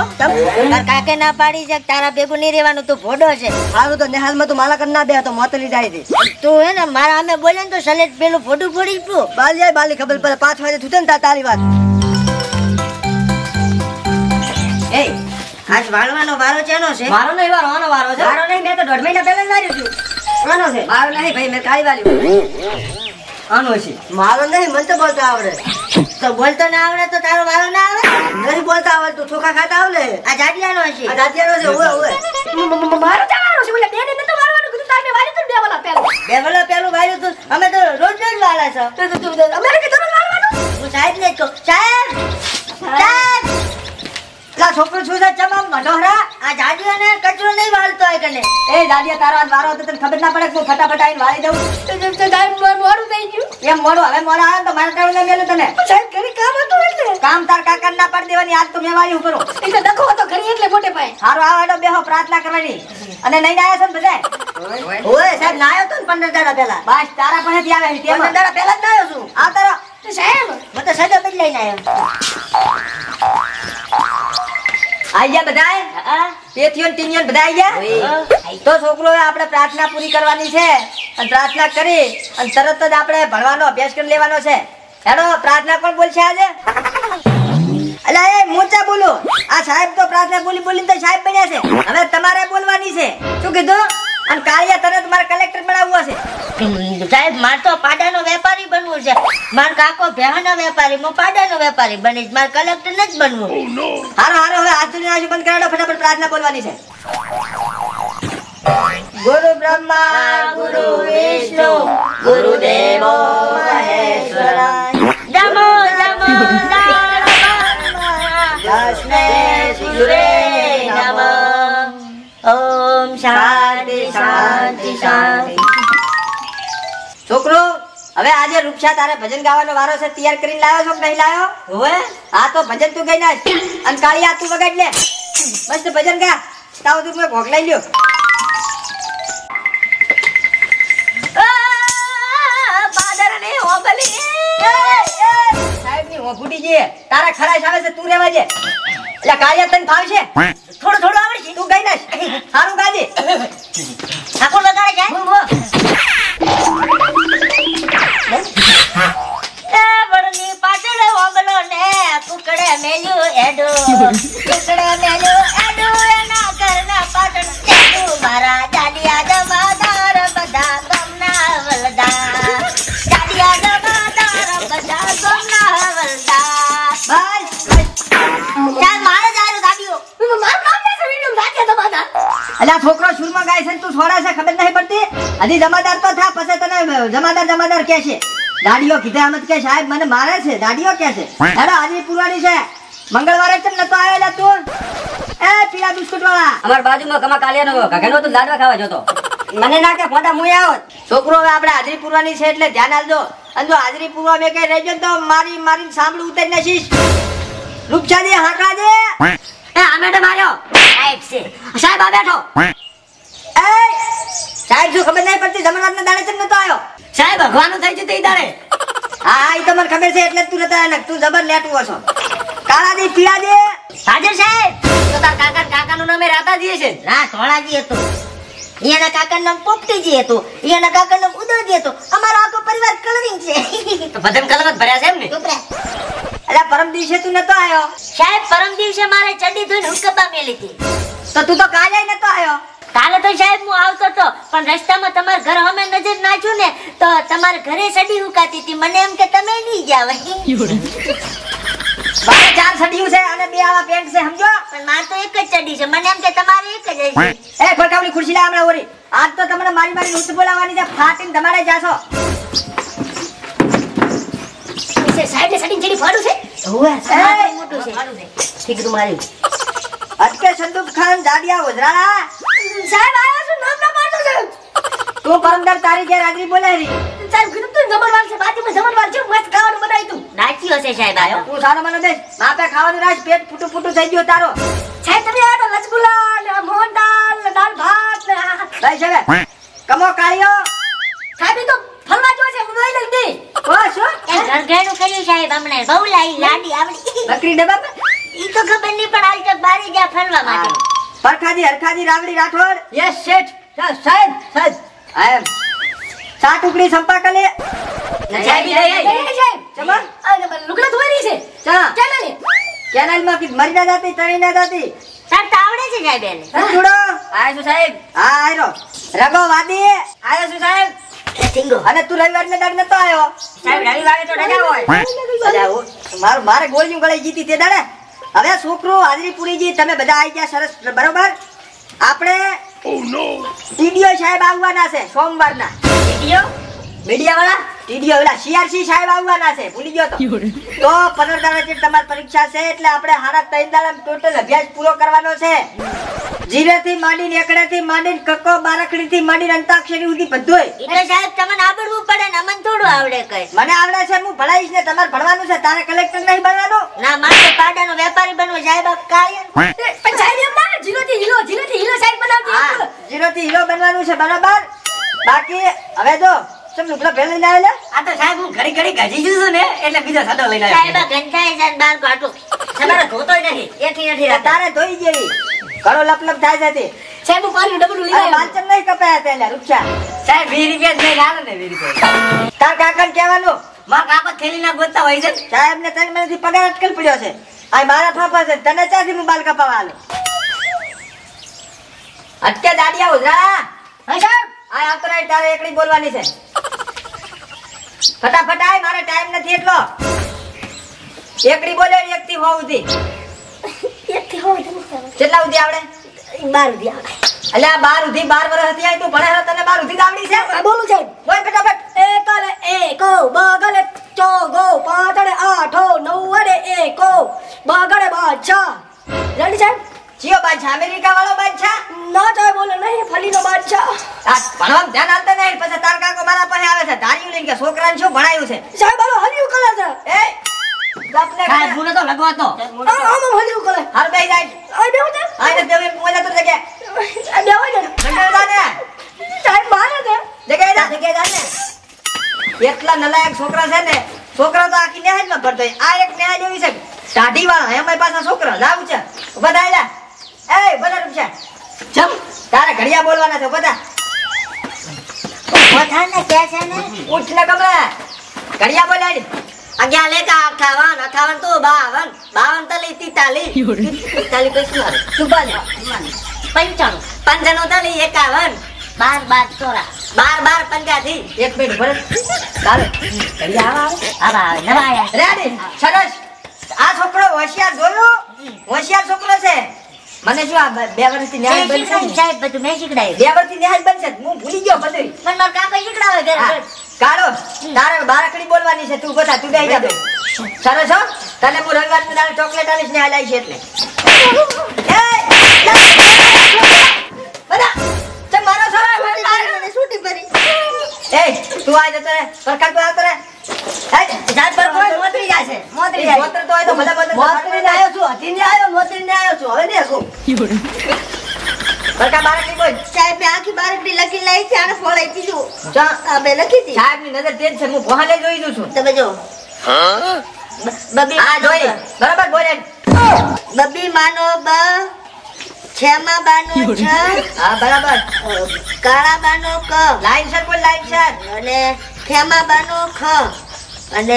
તાર કાકે ના પાડી છે તારા ભેગું નહીં રહેવાનું, તું ભોડો છે. હારું તો નિહાલ માં તું માલા કર ના બે તો મોતલી જાય દે. તું હે ને મારા સામે બોલે ને તો સલેટ પેલું ભોડું ફોડી તું. બાલી ખબર પડે 5 વાગે થૂતે ને તારી વાત. એ આજ વાળવાનો વારો ચેનો છે? મારો નહીં વારો, આનો વારો છે. વારો નહીં, મેં તો 1.5 મહિના પહેલા જ વાર્યું છું. આનો છે. મારો નહીં ભાઈ, મેં કાઈ વાર્યું. આનો છે. મારો નહીં, મને તો બોલતા આવડે. તો બોલતો ના આવડે તો તારો વારો ના આવે? નહીં બોલતા આવડે તો ચોખા ખાતા આવડે. આ જાડિયાનો છે. આ જાતિયાનો છે. ઓય મારો ચાવાનો છે. બોલે બેને નતો વારવાનું કીધું તાર મે વાર્યું તું બે વાલા પહેલા. બે વલા પેલું વાર્યું તું. અમે તો રોજ વાળા છો. અમારે કે દરરોજ વારવાનું. હું સાહેબ ને કહું, સાહેબ લા છોકરો શું છે ચમામ મઢોરા. આ જાડિયાને કચરો નહીં વાળતો હોય કને. એ દાડિયા તારો આજ વારો હતો તને ખબર ના પડે કે હું ફટાફટ આવીને વાળી દઉં. તો ટાઈમ મોડું થઈ ગયું. એમ મોડું હવે મોડા આવે તો મારા ટાઈમ ના મેલું તને. સાહેબ ઘરે કામ હતું એટલે. કામ તાર કાકા ના પાડી દેવાની, આજ તો મેં વાળી કરો. એટલે ડખો હતો ઘરે એટલે મોટે પાયે. હારું આવાડો બેહો પ્રાર્થના કરવાની. અને નહીં આયા છો ને બધા? ઓય સાહેબ નાયો તો ને 15 દાડા પહેલા. બસ તારા પાસેથી આવે છે 15 દાડા પહેલા જ નાયો છું. આ તારો તો સાહેબ હું તો સજો બદલાઈને આવ્યો. આઈ ગયા બધાય? પેથિયોન ટીનિયન બધા આઈ ગયા? તો છોકરો આપણે પ્રાર્થના પૂરી કરવાની છે અને પ્રાર્થના કરી અને તરત જ આપણે ભણવાનો અભ્યાસક્રમ લેવાનો છે. હેડો પ્રાર્થના કોણ બોલશે આજે? અલા એ મોચા બોલો. આ સાહેબ તો પ્રાર્થના બોલીને તો સાહેબ બન્યા છે. હવે તમારે બોલવાની છે. શું કીધું? અને કાળિયા તરત મારે કલેક્ટર બનાવવું છે. સાહેબ માર તો પાડાનો વેપારી બનવું છે. માર કાકો ભેહાનો વેપારી, હું પાડાનો વેપારી બનીશ. માર કલેક્ટર ન જ બનવું. હારો હવે હાથ ધોઈને આવજો, બંધ કરાડો, ફટાફટ પ્રાર્થના બોલવાની છે. ગુરુ બ્રહ્મા ગુરુ વિષ્ણુ ગુરુદેવો મહેશ્વરા નમો નમો તસ્મે સૂર્ય નમઃ. ઓમ શાંતિ શાંતિ શાંતિ. છોકરો હવે આજે રૂપસા તારે ભજન ગાવાનો વારો છે. તૈયાર કરીને લાવ્યો છો કે નહીં લાવ્યો? ઓય હા તો ભજન તું ગઈ નાખ અને કાળિયા તું વગાડ લે. મસ્ત ભજન ગા. તાવ તું મેં ભોગ લઈ લ્યો. પાદરને ઓબલી. સાહેબ ની ફૂટી ગઈ. તારા ખરાશ આવે છે, તું રહેવા દે. એટલે કાળિયા તને ફાવશે? થોડું આવડે છે. તું ગઈ નાખ. સારું ગાજે. ઠાકોર વગાડે છે. એ વરની પાછળ ઓબલો ને કુકડે મેલ્યું એડો. કુકડે મેલ્યું એડો એના ઘરના પાછળ એડો. મારા જાડિયા જમાદાર બધા ગમના વલદા. જાડિયા જમાદાર બધા ગમના વલદા. બસ ચાલ મારે જાડો દાડીઓ. મારું નામ ને વિડિયો રાખે તમારા. અલ્યા છોકરો સુરમાં ગાય છે, તું છોડા છે, ખબર નહીં પડતી? હજી જમાદાર તો થા, પછી તને જમાદાર કે છે. દાડીઓ કીધા એમ જ કે સાહેબ મને મારે છે. દાડીઓ કે છે હેડો હાજરી પૂરવાની છે. મંગળવારે કેમ નતો આવેલા તું? એ પીળા બિસ્કુટ વાળા અમાર બાજુમાં કમા કાલિયાનો કાકાનો તો લાડવા ખાવા જતો. મને ના કે ફોટા મુય આવત. છોકરો હવે આપણે હાજરી પૂરવાની છે એટલે ધ્યાન આપજો. અને જો હાજરી પૂરવા મેં કઈ રહેજો તો મારી સાંભળું ઉતારી નાખીશ. રૂપસાજી હાંકડા દે. એ આ મેડમ આવ્યો. સાહેબ છે. સાહેબ આ બેઠો. એ સાહેબ શું ખબર નહીં પડતી? જમણવારના દાડે કેમ નતો આવ્યો? સાહેબ ભગવાનું થઈ જતું ઈ દાડે. હા એ તો મને ખબર છે એટલે જ તું નતો આવ્યો. તું જબર લેટવો છો. કાળા દે પીળા દે. હાજર સાહેબ. તો તાર કાકાનું નામ રાતાજી છે. રાત ધોળાજી હતું. એના કાકાનું નામ પોપટીજી હતું. એના કાકાનું નામ ઉદયજી હતું. અમારો આખો પરિવાર કલરિંગ છે. તો ભજન કલમ જ ભર્યા છે એમ ને? ચૂપ રહે. અલ્યા પરમ દિવસે તું નતો આવ્યો. સાહેબ પરમ દિવસે મારે ચડી ધોઈને હુકબા મેલી હતી. તો તું તો કાલે નતો આવ્યો. કાલે તો સાહેબ હું આવતો હતો પણ રસ્તામાં તમારા ઘર સામે નજર નાખ્યું ને તો તમારા ઘરે સડી હુકાતી હતી. મને એમ કે તમે નહીં જાવ. મારે 4 સડિયું છે અને 2 આવા પેન્ટ છે, સમજો? પણ મારે તો એક જ ચડી છે. મને એમ કે તમારે એક જ હશે. એ ખોટાવલી ખુરશી લા હમણાં ઓરી. આજ તો તમને મારી ઊંચ બોલાવવાની છે. ફાટીને તમારે જાશો. સાહેબ ને સડીને જેડી ફાડું છે. ઓય એ, મોટું છે. ઠીક તું મારી. અટકે સંદૂક ખાન દાડિયા ઓઝરાળા. સાહેબ આવ્યા છો નામ ના પાડતો છે. તું પરમદાર તારી ઘેર હાજરી બોલાવી. સાહેબ કીધું તું જમણવાર છે. બાજુમાં જમણવાર છે. મસ્ત ખાવાનું બનાવી તું. નાચ્યો છે સાહેબ આયો. તું સારો મને બેસ. માપે ખાવાનું રાખ. પેટ ફૂટું થઈ ગયો તારો. સાહેબ તમે આયા તો રસગુલ્લા ને મોહનદાલ ને દાળ ભાત ને લઈ શકે કમો કાળિયો. સાહેબ ઈ તો ફરવા જો છે. હું લઈ લઈ દે. ઓ શું? ઘરઘેડું કર્યું સાહેબ હમણાં. બહુ લાડી આવડી. બકરી ડબ્બા ઈ તો ખબર નહીં પણ હાલ તો બારી જા ફરવા માટે. પરખાજી હરખાજી રાવડી રાઠોડ યસ શેઠ સાહેબ સાહેબ આય સા ટુકડી સંપા કલે સાહેબ ઈ લઈ એ સાહેબ ચમા આ લુગડા ધોઈ રહી છે ચા ચાલે ને કેનાલ માં કી મરી ના જાતી તણી ના જાતી તાર તો આવડે છે સાહેબ એને. જોડો આયો છું સાહેબ હા આયરો રગો વાદી આયો છું સાહેબ સિંગો અને તું રવિવાર ને દાડ નતો આયો સાહેબ રવિવારે તો રજા હોય અલ્યા મારે ગોળીયું ગળાઈ જીતી તે દાડે હવે છોકરો હાજરી પૂરી જી તમે બધા આવી ગયા સરસ બરોબર આપણે ટીડીઓ સાહેબ આવવાના છે સોમવારના વિડિયો મીડિયા વાળા ટીડીઓ વાળા સીઆરસી સાહેબ આવવાના છે ભૂલી ગયો તો 15 દાડા જે તમારી પરીક્ષા છે એટલે આપણે હારા 3 દાડા ટોટલ અભ્યાસ પૂરો કરવાનો છે જીરેથી માંડીને એકડેથી માંડીને કક્કો બારકડીથી માંડીને અંતાક્ષરી સુધી બધુંય ઈ તો સાહેબ તમને આવડવું પડે ને અમને થોડું આવડે કઈ. મને આવડે છે હું ભણાવીશ ને તમારે ભણવાનું છે તારે કલેક્ટર નહીં બનવાનું ના મારે પાડાનો વેપારી બનવો સાહેબ આપ કાયમ. પણ સાહેબ એમ ના જીરો થી હીરો સાહેબ બનાવતી હા 0 થી હીરો બનવાનું છે બરાબર બાકી હવે જો તમે લુગડા પહેરી લઈને આવેલા આ તો સાહેબ હું ઘડી ઘડી ગાજી છું ને એટલે બીજો સાદો લઈને સાહેબ આવ્યો આ ગંધાય છે ને બાર કાઢો. તમારે ધોતોય નહીં એથી નથી રાખતા તારે ધોઈ જેવી ઘણો લપલપ થાય છે તે સાહેબ હું પાણી ડબલું લઈ અરે આવ્યો વાંચન નહીં કપાયા તેલા રૂપિયા સાહેબ 20 રૂપિયા જ નહીં લાવે ને 20 રૂપિયા તાર કાકાને કહેવાનું માં કાકો થેલી ના ગોતતા હોય છે સાહેબ ને 3 મહિનાથી પગાર અટકેલ પડ્યો છે આ મારા ફાફા છે તને ચાથી હું બાલ કપાવા આલું અટકે દાડિયા ઉધરા હા સાહેબ આ આવતો રહે તારે એકડી બોલવાની છે ફટાફટ આય મારે ટાઈમ નથી એટલો એકડી બોલે એકથી હોવ સુધી એકથી હોય તમે કેટલા સુધી આવડે 12 દી આવે અલ્યા 12 સુધી 12 વર્ષ હતી આય તું ભણે છે તને 12 સુધી આવડી છે આ બોલું સાહેબ બોલ ફટાફટ એકલે એકો બગલે ચોગો પાતળે આઠો નવરે એકો બગડે બાદશાહ રેડી સાહેબ જીઓ બાદશાહ અમેરિકા વાળો બાદશાહ ના સાહેબ બોલે નહીં ફલીનો બાદશાહ આ ભણવામાં ધ્યાન આપતા નહીં પછી તાર કાકો મારા પાસે આવે છે ધાર્યું લઈને કે છોકરાને શું ભણાયું છે સાહેબ આલો હલ્યું કરે છે એ લપને સાહેબ હું નતો લગવાતો આમ હલ્યું કરે હાર બેહી જાય આ બેહો ને આને દેવે મોજા તો જગ્યા આ બેહો ને જગ્યા ને સાહેબ મારે છે જગ્યા ને એટલા નલાયક છોકરા છે ને છોકરા તો આખી નેહાજ માં ભરતો હોય. આ એક નેહાજ એવી છે ટાઢી વાળા એમાં પાછા છોકરા જાવું છે બધા આયલા એ બધા રૂપિયા જમ તારે ઘડિયા બોલવાના છે બધા પોતાને કે છે ને ઉઠ ને કમરા ઘડિયા બોલાડી 11 લેકા 58 58 તો 52 52 તલી 43 43 કશું આવે સુપાલ 95 55 તલી 51 12 12 ચોરા 12 55 એક મિનિટ ભરત ચાલો ઘડિયા આવા આવે નવા આયા. રેડી સરસ આ છોકરો હોશિયાર જોયો હોશિયાર છોકરો છે મને શું આ 2 વર્ષથી ન્યાય મેં બનશે શીખડાયું સાહેબ બધું મેં શીખડાયું. 2 વર્ષથી ન્યાય બનશે હું ભૂલી ગયો બધું પણ મારા કાકા શીખડાવે ઘરે હા, ઘરે. કાળો તારે બારકડી બોલવાની છે તું બધા તું બેહી જા બે સરસ હો તને હું રવિવારની દાડે ચોકલેટ આલીશ ને હાલાઈ છે એટલે બધા ચમ મારો છોરા મને છૂટી પડી. એ તું આ જતો રે સરકાર તું આવતો રે સાહેબ પર કોઈ મોતરી જાય છે મોતરી જાય મોતર તો હોય તો ભલે ભલે મોતરીને આવ્યો છું હથીને આવ્યો મોતરીને આવ્યો છું હવે દેખો સરકાર બારકડી બોલ સાહેબ મેં આખી બારકડી લખી લાવી છે આને ફોડાઈ દીધું. જા આ બે લખી હતી સાહેબની નજર તેજ છે હું ભોહાલે જોઈ દઉં છું તમે જો બબી આ જોઈ બરાબર બોલે બબી માનો બ છેમા બાનો છ હા બરાબર કાળા બાનો ક લાઈન સર બોલ લાઈન સર અને ખેમા બાનો ખ અને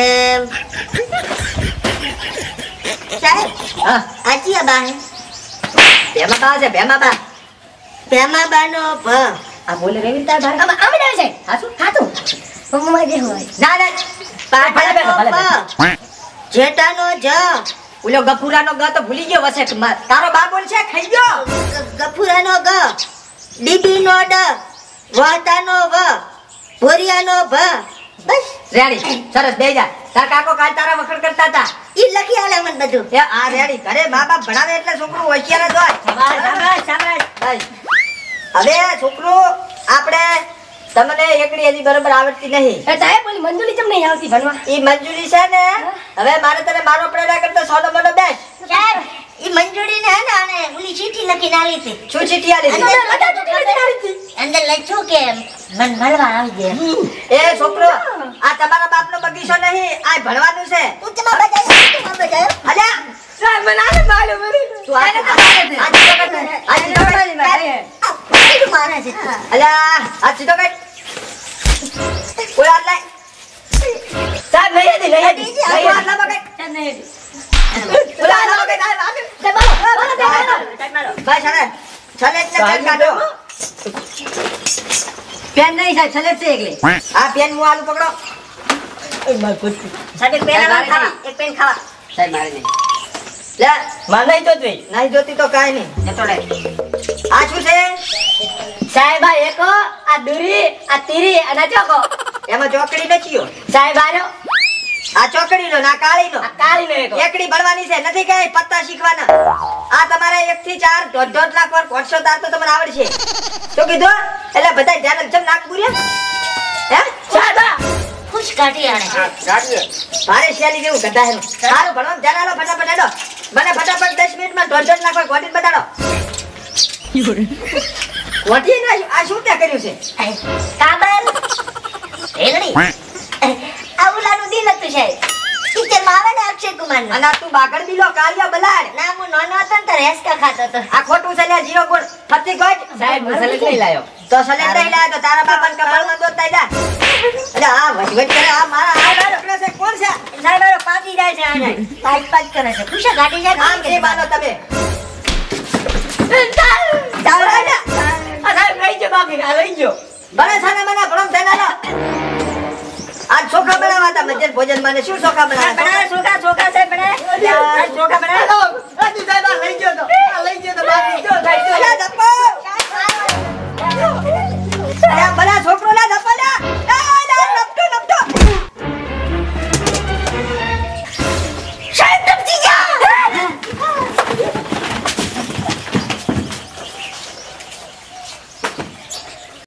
સાહેબ હા આજી આ બા હે ભેમા બા છે ભેમા બા ભેમા બાનો ભ આ બોલે રેવી તાર ભાઈ આમ આમ જાય છે હાસુ ખાતું મમ્મા જે હોય ના ના ભલે બેઠો, ભલે પાટાનો પ જેટાનો જ ઓલો ગફુરાનો ગ તો ભૂલી ગયો વસે તારો બા બોલ છે ખાઈ ગયો ગફુરાનો ગ ડીબીનો ડ વહતાનો વ ભોરિયાનો ભ બસ રેડી સરસ બેહી જા તાર કાકો કાલ તારા વખણ કરતા હતા ઈ લખી આલે મને બધું એ આ રેડી ઘરે મા બાપ ભણાવે એટલે છોકરું હોશિયાર જ હોય શાબાશ શાબાશ બસ. હવે છોકરું આપણે તમને એકડી હજી બરોબર આવડતી નહીં એ સાહેબ બોલી મંજૂરી કેમ નહીં આવતી ભણવા ઈ મંજૂરી છે ને હવે મારે તને મારો પ્રડા કરતા સોનો મોનો બેસ સાહેબ ઈ મંજૂરી ને હે ને આને ઓલી ચીઠી લખીને આલી હતી શું ચીઠી આલી અંદર હતી? લખા ચીઠી લખીને આલી હતી. અંદર લખ્યું કે મન મળવા આવજે એ છોકરો આ તમારા બાપનો બગીચો નહીં આ ભણવાનું છે તું તમારા બજાય તું મારા બજાય અલ્યા સાહેબ મને આને માર્યો મને તું આ સીધો કર. આ સીધો કર. મારે છે અલ્યા આ સીધો કર. કોઈ હાથ લાય. સાહેબ લઈ હતી કોઈ હાથ લાવ કર. કોઈ હાથ લાવ કર. ભાઈ સાહેબ છલેટ ને પેન કાઢો. પેન નહીં સાહેબ છલેટ છે એકલી આ પેન હું આલુ પકડો. સાહેબ એક પેન આલો ખાવા એક પેન ખાવા સાહેબ મારે નહીં. લે માર નહીં તો જોઈ નહીં જોતી તો કાઈ નહીં. જતો રે. આ શું છે? સાહેબ આ એકો આ દુરી આ તીરી અને આ ચોકો એમાં ચોકડી નથી હો. સાહેબ આર્યો આ ચોકડી નો ના કાળી નો. આ કાળી નો એકો એકડી ભણવાની છે નથી કઈ પત્તા શીખવાના. આ તમારે 1 થી 4 દોઢ લાખ વાર કોટસો તાર તો તમને આવડશે. શું કીધું? એટલે બધા ધ્યાન જમ નાક પૂર્યા. હે? સાહેબ ખુશ કાઢી આણે મારે શેલી જેવું ગધા હેનું. સારું ભણવાનું ધ્યાન આલો ફટાફટ હેડો. મને ફટાફટ 10 મિનિટમાં દોઢ લાખ વાર કોટી બતાડો. કોટી ના આ શું ત્યાં કર્યું છે? કાબર રેલડી આવુલાનું દિલ હતું સાહેબ પિક્ચરમાં આવે ને અક્ષય કુમાર નું. અને આ તું બાગડ બીલો કાલિયા બલાડ. ના હું નાનો હતો ને ત્યારે હેસકા ખાતો હતો. આ ખોટું છે લ્યા જીરો ગુણ. ફતી ગોટ. સાહેબ હું છલેટ નહીં લાયો તો સલેટ નહીં લાયો તો તારા બાપાને કપાળમાં દોત તાઈ જા. અરે આ વજવજ કરે આ મારા આ છોકરો છે કોણ છે? સાહેબ મારો પાકી જાય છે આને પાંચ પાંચ કરે છે ખુશા ગાડી જાય આમ કે બાનો તમે. ચાલ આ સાહેબ લઈ જો બાકી આ લઈ જો બને સાના મના ભણમ ધનાલા. આજ ચોખા બનાવવા હતા મજર ભોજન મને શું ચોખા બનાવ્યા? બનાવે છોકરા છોકરા સાહેબ બનાવે ચોખા બનાવ્યા. રાજુ સાહેબ આ લઈ જો તો બાકી જો અલ્યા ધપ્પો. અલ્યા બલા